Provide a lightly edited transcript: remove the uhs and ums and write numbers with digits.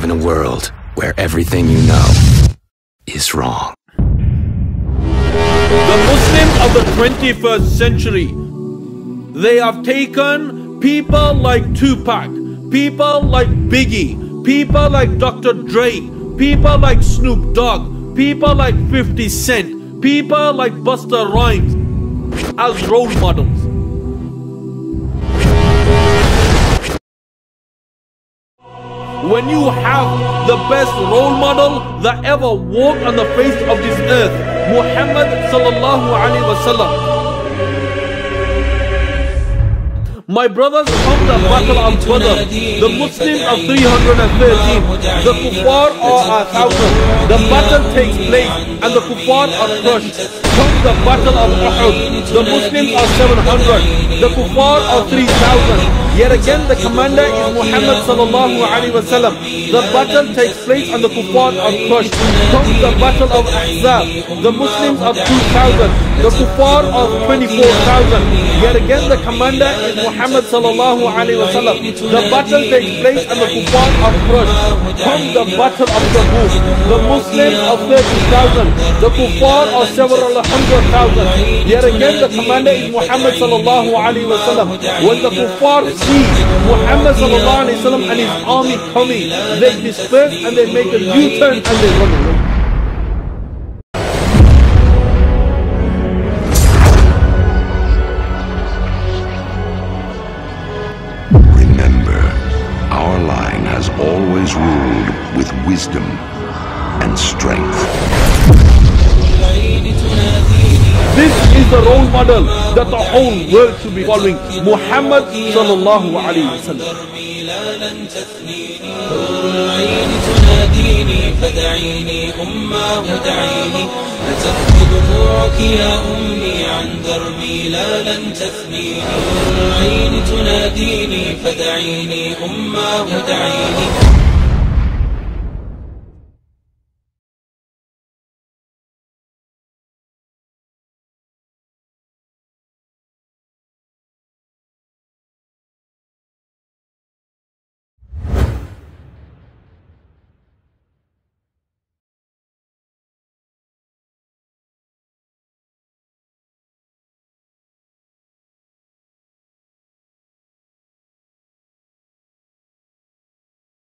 live in a world where everything you know is wrong. The Muslims of the 21st century, they have taken people like Tupac, people like Biggie, people like Dr. Dre, people like Snoop Dogg, people like 50 Cent, people like Busta Rhymes as role models. When you have the best role model that ever walked on the face of this earth, Muhammad sallallahu alaihi wasallam. My brothers, from the battle of Badr, the Muslims are 313, the kuffar are 1,000. The battle takes place and the kuffar are crushed. From the battle of Uhud, the Muslims are 700, the kuffar are 3,000. Yet again the commander is Muhammad sallallahu alaihi wasallam. The battle takes place and the kuffar are crushed. From the battle of Ahzab, the Muslims are 2,000, the kuffar are 24,000. Yet again the commander is Muhammad sallallahu alaihi wasallam. The battle takes place and the kuffar are crushed. From the battle of Tabuk, the Muslims are 30,000, the kuffar are several hundred thousand. Yet again the commander is Muhammad sallallahu alaihi wasallam. When the kuffar see Muhammad sallallahu alaihi wasallam and his army coming, they disperse and they make a U-turn and they run away. Remember, our line has always ruled with wisdom and strength. This is the role model that the whole world should be following. Muhammad sallallahu alaihi wasallam. تناديني فدعيني أماه دعيني